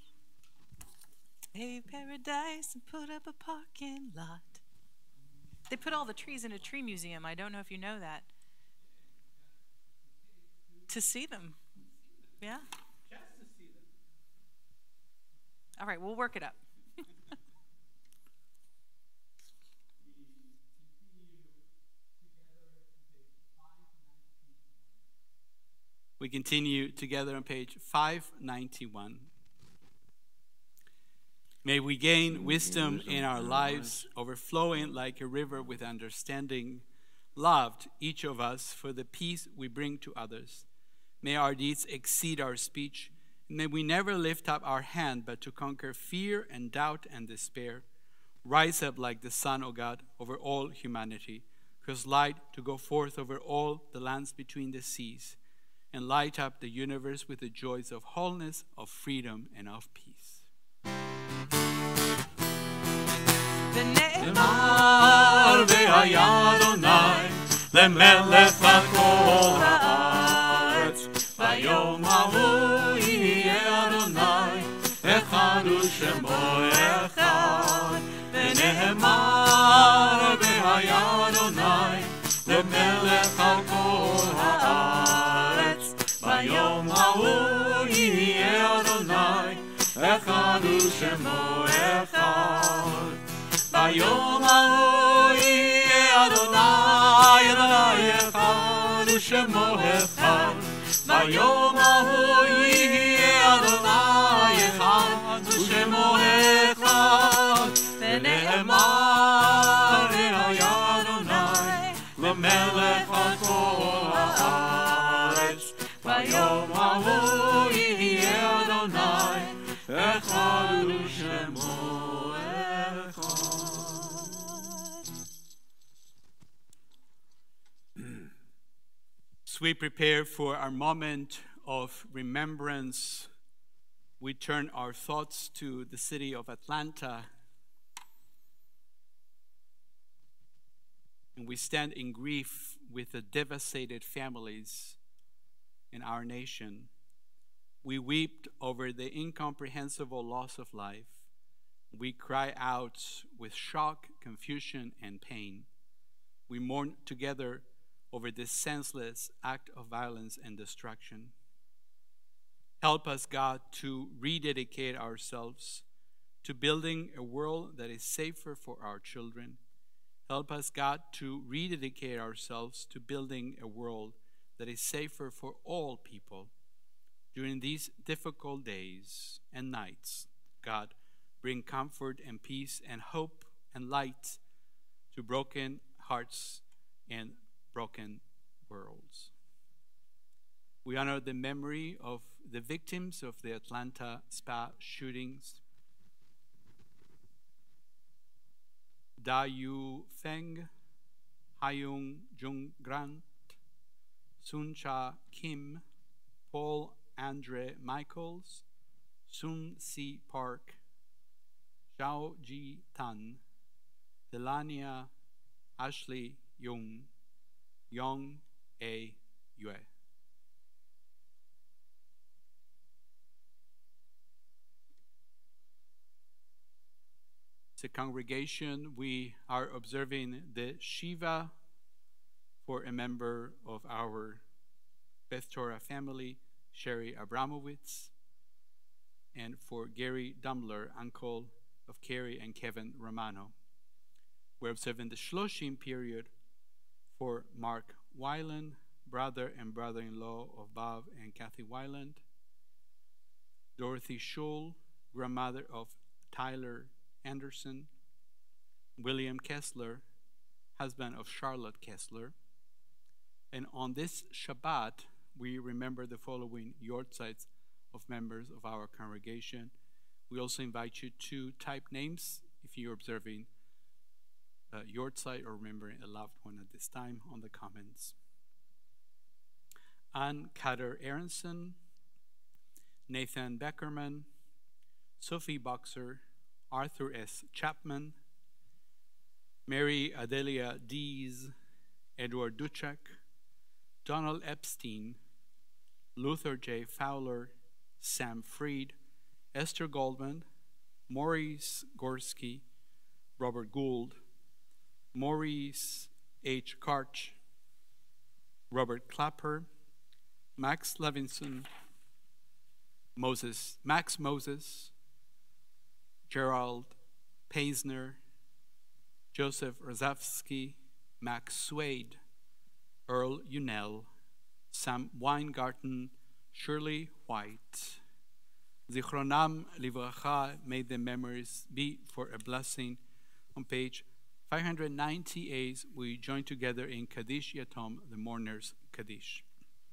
Pave paradise and put up a parking lot. They put all the trees in a tree museum. I don't know if you know that. To see them. Yeah. Just to see them. All right, we'll work it up. We continue together on page five ninety-one. May we gain wisdom in our lives, overflowing like a river with understanding, loved each of us for the peace we bring to others. May our deeds exceed our speech. May we never lift up our hand, but to conquer fear and doubt and despair. Rise up like the sun, O God, over all humanity, cause light to go forth over all the lands between the seas, and light up the universe with the joys of wholeness, of freedom, and of peace. נאמר והיה אדוני למלך על כל הארץ ביום ההוא יהיה אדוני אחד ושמו אחד ונאמר והיה אדוני למלך על כל הארץ ביום ההוא יהיה אדוני אחד ושמו אחד ביום ההוא יהיה אדוני, אדוני אחד ושמו אחד. ביום ההוא יהיה אדוני אחד ושמו אחד. ונאמר והיה אדוני למלך על כל הארץ. ביום ההוא יהיה אדוני אחד ושמו אחד. As we prepare for our moment of remembrance, we turn our thoughts to the city of Atlanta, and we stand in grief with the devastated families in our nation. We weep over the incomprehensible loss of life. We cry out with shock, confusion, and pain. We mourn together over this senseless act of violence and destruction. Help us, God, to rededicate ourselves to building a world that is safer for our children. Help us, God, to rededicate ourselves to building a world that is safer for all people. During these difficult days and nights, God, bring comfort and peace and hope and light to broken hearts and broken worlds. We honor the memory of the victims of the Atlanta spa shootings. Da Yu Feng, Hyung Jung Grant, Sun Cha Kim, Paul Andre Michaels, Sun Si Park, Zhao Ji Tan, Delania Ashley Jung, Yong A. Yue. As a congregation, we are observing the Shiva for a member of our Beth Torah family, Sherry Abramowitz, and for Gary Dumler, uncle of Carrie and Kevin Romano. We're observing the Shloshim period for Mark Weiland, brother and brother-in-law of Bob and Kathy Weiland, Dorothy Schul, grandmother of Tyler Anderson, William Kessler, husband of Charlotte Kessler. And on this Shabbat, we remember the following yortzites of members of our congregation. We also invite you to type names if you're observing uh, yortzeit or remembering a loved one at this time on the comments. Ann Cutter Aronson, Nathan Beckerman, Sophie Boxer, Arthur S. Chapman, Mary Adelia Dees, Edward Duchek, Donald Epstein, Luther J. Fowler, Sam Freed, Esther Goldman, Maurice Gorski, Robert Gould, Maurice H. Karch, Robert Clapper, Max Levinson, Moses, Max Moses, Gerald Paisner, Joseph Rozavsky, Max Swade, Earl Unell, Sam Weingarten, Shirley White. Zichronam livracha, may their memories be for a blessing. On page five hundred ninety-eight, we join together in Kaddish Yatom, the mourners' Kaddish.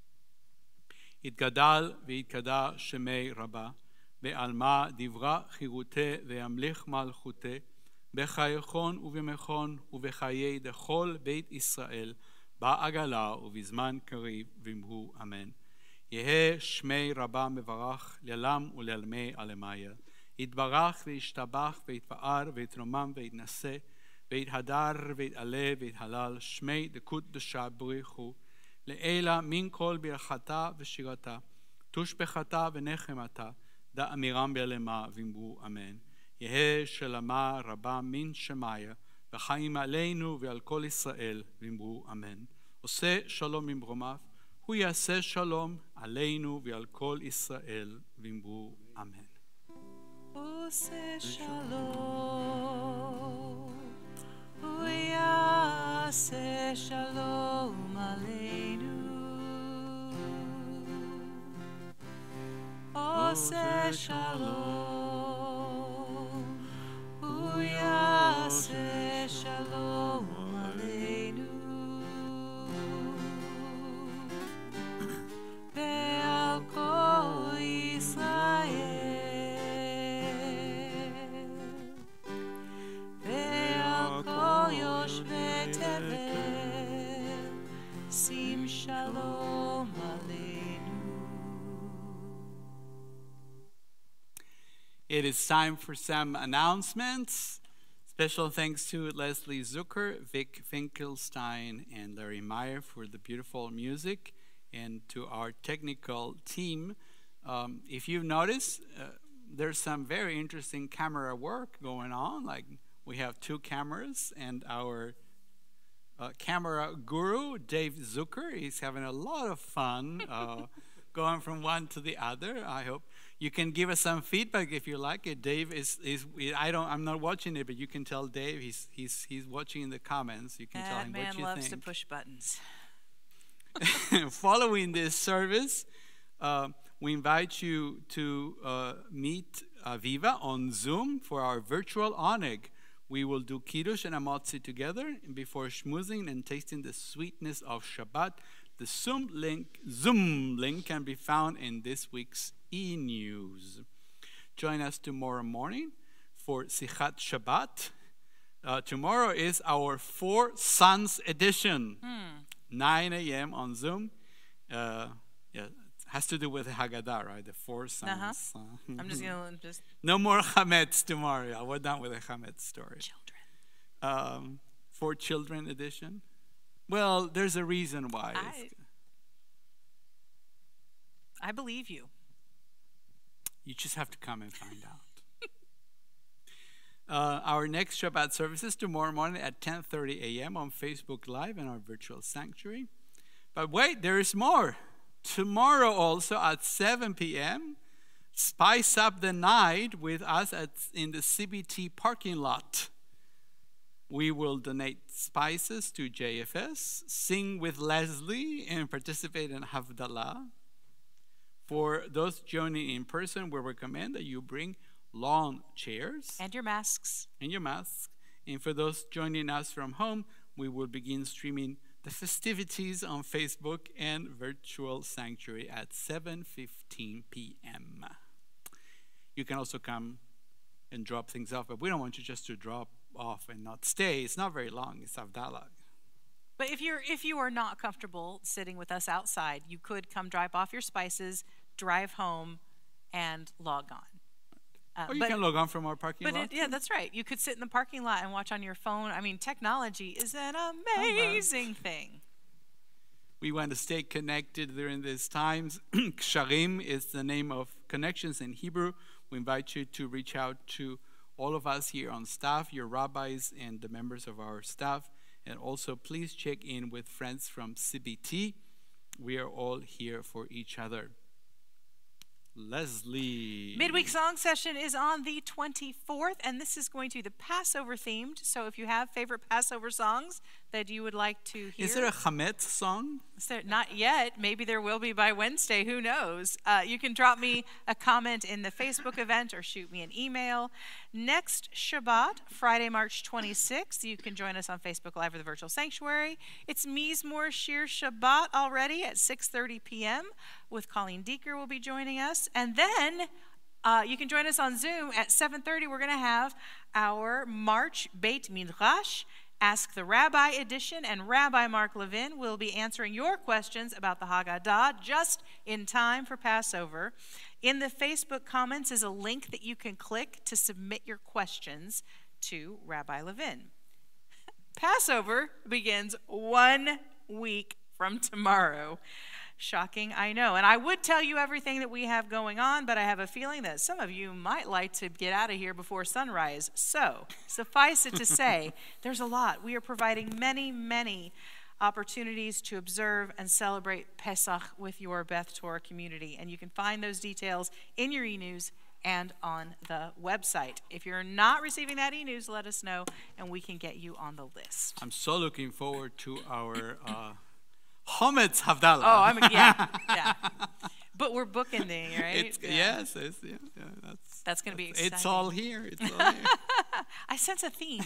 Itgadal v'itgada shemei rabba, be'alma divra chirute ve'amlich malchute, בחייכון ובמכון ובחיי דכל בית ישראל, בעגלה ובזמן קריב ואמרו אמן. יהא שמי רבה מברך לעלם ולעלמי עלמיה. יתברך וישתבח ויתפאר ויתרומם ויתנשא ויתהדר ויתעלה ויתהלל שמי דקודשה בריחו לעילה מן כל ברכתה ושירתה תושבחתה ונחמתה דאמירם בעלמה ואמרו אמן. יהא שלמה רבה מן שמיה וחיים עלינו ועל כל ישראל ואמרו אמן. עושה שלום ממרומיו, הוא יעשה שלום עלינו ועל כל ישראל ואמרו אמן. עושה שלום, הוא יעשה שלום עלינו. עושה שלום, הוא יעשה שלום עלינו. ועל כל ישראל, ועל כל יושבי תבל, שים שלום עלינו. It is time for some announcements. Special thanks to Leslie Zucker, Vic Finkelstein, and Larry Meyer for the beautiful music, and to our technical team. Um, if you notice, uh, there's some very interesting camera work going on. Like we have two cameras, and our uh, camera guru, Dave Zucker, is having a lot of fun uh, going from one to the other. I hope you can give us some feedback if you like it. Dave is is I don't I'm not watching it, but you can tell Dave he's he's he's watching in the comments. You can That tell him man what you loves think. to push buttons. Following this service, uh, we invite you to uh, meet Aviva on Zoom for our virtual oneg. We will do Kiddush and Amotzi together before schmoozing and tasting the sweetness of Shabbat. The Zoom link, Zoom link can be found in this week's e-news. Join us tomorrow morning for Sichat Shabbat. Uh, tomorrow is our Four Sons edition. Hmm. nine a.m. on Zoom. Uh, yeah, it has to do with the Haggadah, right? The Four Sons. Uh-huh. Uh, I'm just gonna just no more Chametz tomorrow. We're done with the Chametz story. children. Um, for Children edition. Well, there's a reason why. I, I believe you. You just have to come and find out. Uh, our next Shabbat service is tomorrow morning at ten thirty a.m. on Facebook Live in our virtual sanctuary. But wait, there is more. Tomorrow also at seven p.m., spice up the night with us at, in the C B T parking lot. We will donate spices to J F S, sing with Leslie, and participate in Havdalah. For those joining in person, we recommend that you bring lawn chairs And your masks. and your masks. And for those joining us from home, we will begin streaming the festivities on Facebook and virtual sanctuary at seven fifteen p.m. You can also come and drop things off, but we don't want you just to drop off and not stay. It's not very long. It's Havdalah. But if you're if you are not comfortable sitting with us outside, you could come drop off your spices, drive home, and log on. Uh, Or you but, can log on from our parking but lot. it, yeah, that's right. You could sit in the parking lot and watch on your phone. I mean, technology is an amazing thing. We want to stay connected during these times. Ksharim is the name of connections in Hebrew. We invite you to reach out to all of us here on staff, your rabbis, and the members of our staff. And also, please check in with friends from C B T. We are all here for each other. Leslie. Midweek song session is on the twenty-fourth, and this is going to be the Passover themed. So if you have favorite Passover songs that you would like to hear. Is there a Chametz song? Is there, not yet. Maybe there will be by Wednesday. Who knows? Uh, you can drop me a comment in the Facebook event or shoot me an email. Next Shabbat, Friday, March twenty-sixth, you can join us on Facebook Live for the Virtual Sanctuary. It's Mizmor Shir Shabbat already at six thirty p.m. with Colleen Deeker will be joining us. And then uh, you can join us on Zoom at seven thirty. We're going to have our March Beit Midrash Ask the Rabbi edition, and Rabbi Mark Levin will be answering your questions about the Haggadah just in time for Passover. In the Facebook comments is a link that you can click to submit your questions to Rabbi Levin. Passover begins one week from tomorrow. Shocking, I know. And I would tell you everything that we have going on, but I have a feeling that some of you might like to get out of here before sunrise. So, suffice it to say, there's a lot. We are providing many, many opportunities to observe and celebrate Pesach with your Beth Torah community. And you can find those details in your e-news and on the website. If you're not receiving that e-news, let us know, and we can get you on the list. I'm so looking forward to our uh, Chometz Havdalah. Oh, I'm yeah, yeah. But we're bookending, right? It's, yeah. Yes, it's, yeah, yeah, that's that's going to be exciting. It's all here. It's all here. I sense a theme.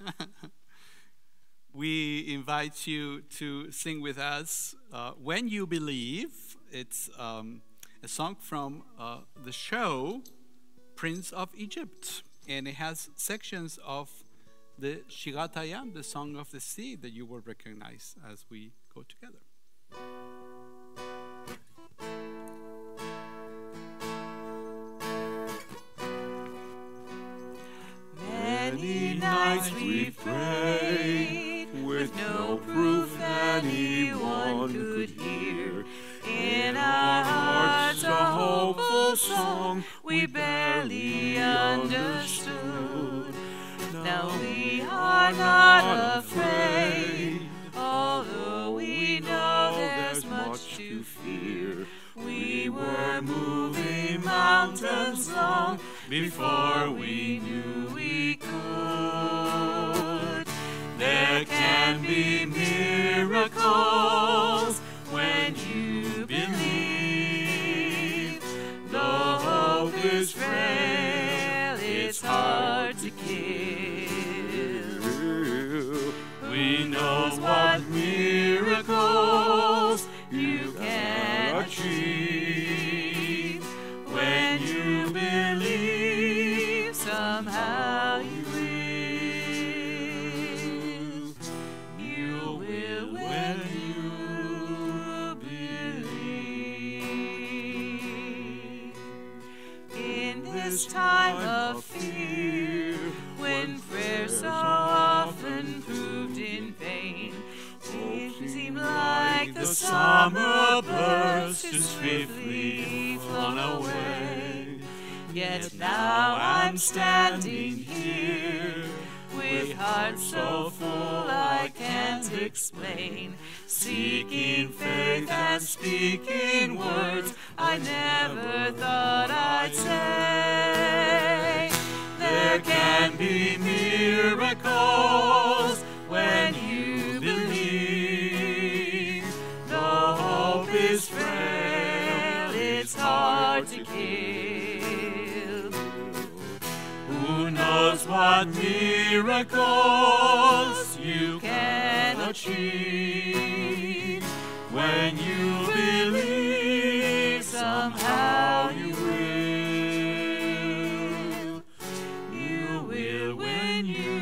We invite you to sing with us uh, "When You Believe." It's um, a song from uh, the show Prince of Egypt, and it has sections of the Shirat Hayam, the Song of the Sea, that you will recognize as we go together. Many nights we've prayed with no proof anyone could hear. In our hearts a hopeful song we barely understood. Now we are not afraid, although we know there's much to fear. We were moving mountains long before we knew we could. There can be miracles when you believe. Though hope is frail, it's hard to kill. We know what miracles you can achieve. When you believe, somehow you will. You will when you believe. In this time of fear, when prayers so often proved in vain, it seemed like the summer birds too swiftly flown away. Yet now I'm standing here with heart so full I can't explain, seeking faith and speaking words I never thought I'd say. There can be miracles when you believe. Though hope is frail, it's hard to kill. Who knows what miracles you can achieve? When you believe, somehow you will. You will when you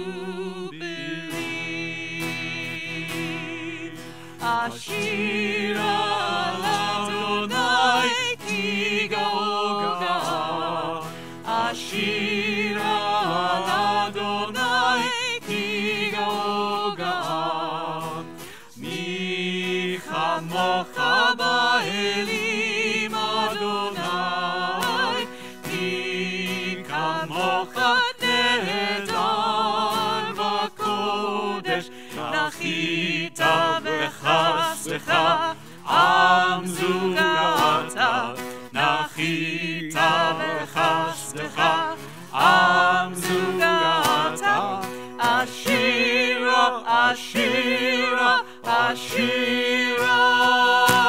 believe. Ashira Ladonai ki gaoga. Ashira Ladonai ki gaoga. Mi chamocha ba'elim Adonai. Mi kamocha קודש, נחית וחסדך, עם זוגתה, נחית וחסדך, עם זוגתה, אשירה, אשירה, אשירה.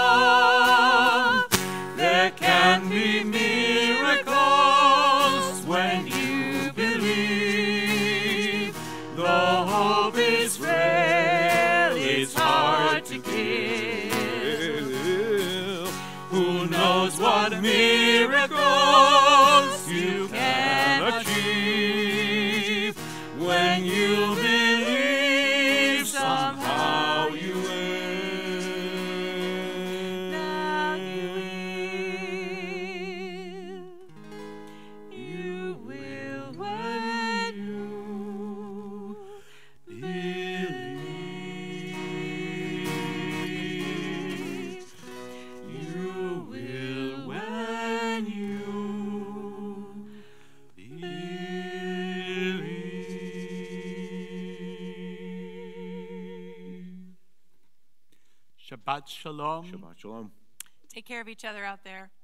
There can be miracles when you believe. The hope is frail, it's hard to give. Who knows what miracles you can achieve? When you believe, somehow you will. Now you will. You will when you Believe. You will when you believe. Shabbat shalom. Shabbat shalom. take care of each other out there.